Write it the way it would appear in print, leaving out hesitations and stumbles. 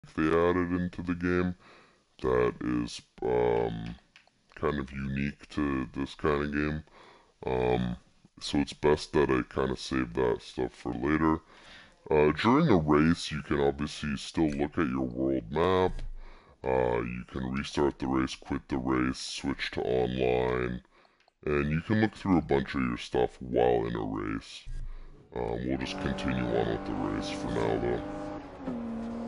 they added into the game that is kind of unique to this kind of game. Um, so it's best that I kind of save that stuff for later. During a race, you can obviously still look at your world map. You can restart the race, quit the race, switch to online, and you can look through a bunch of your stuff while in a race. We'll just continue on with the race for now, though.